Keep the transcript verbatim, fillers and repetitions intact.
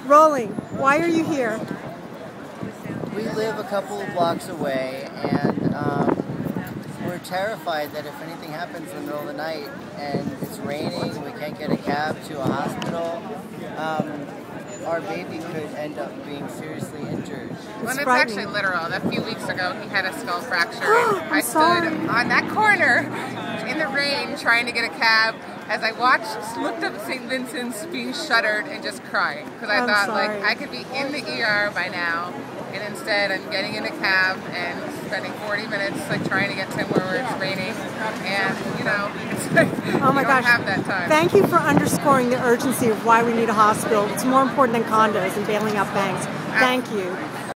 Rolling. Why are you here? We live a couple of blocks away, and um, we're terrified that if anything happens in the middle of the night and it's raining, we can't get a cab to a hospital, um, our baby could end up being seriously injured. Well, it's actually literal. A few weeks ago, he had a skull fracture. and I stood sorry. on that corner in the rain trying to get a cab as I watched, looked up Saint Vincent's being shuttered and just crying. Because I I'm thought, sorry. like, I could be in the E R by now, and instead I'm getting in a cab and spending forty minutes like trying to get to where it's raining. And, you know, it's like, Oh my you gosh. don't have that time. Thank you for underscoring the urgency of why we need a hospital. It's more important than condos and bailing out banks. Thank you.